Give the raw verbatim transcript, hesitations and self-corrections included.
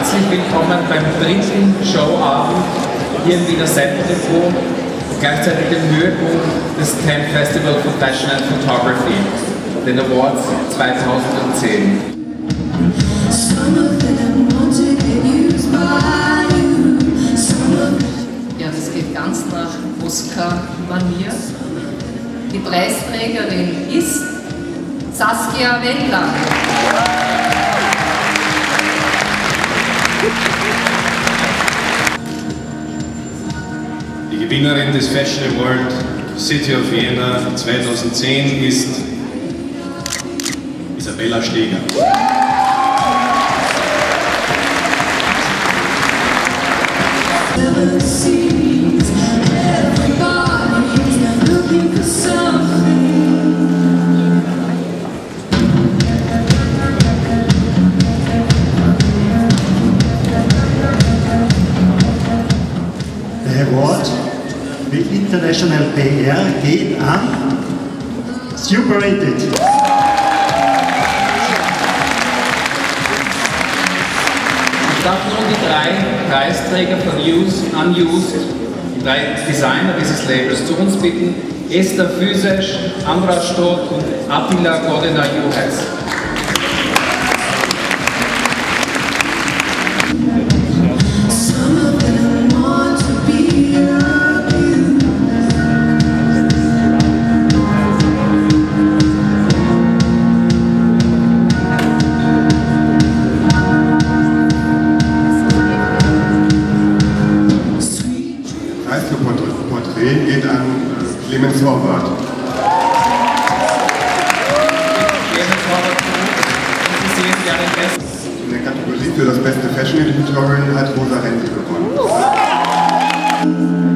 Herzlich willkommen beim dritten Showabend hier im Wiener Seppendepot, gleichzeitig dem Höhepunkt des tenth Festival for Fashion and Photography, den Awards zweitausendzehn. Ja, das geht ganz nach Oscar-Manier. Die Preisträgerin ist Saskia Wendland. Die Gewinnerin des Fashion Award City of Vienna zweitausendzehn ist Isabella Steger. Der Award mit International P R geht an Superated. Ich darf nun die drei Preisträger von Used, Unused, die drei Designer dieses Labels, zu uns bitten: Esther Füsesch, Ambras Stott und Attila Godena-Juhas. Porträt geht an Clemens Horvath. Clemens Horvath, Sie sehen ja den besten. In der Kategorie für das beste Fashion Editorial hat Rosa Henkel gewonnen.